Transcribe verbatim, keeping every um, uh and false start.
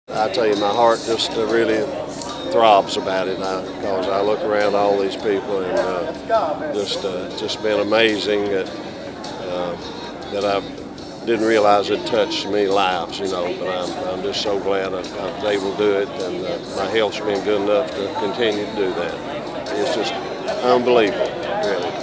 I tell you, my heart just uh, really throbs about it because I, I look around all these people and uh, just uh, just been amazing that uh, that I didn't realize it touched many lives, you know. But I'm, I'm just so glad I, I was able to do it, and uh, my health's been good enough to continue to do that. It's just unbelievable, really.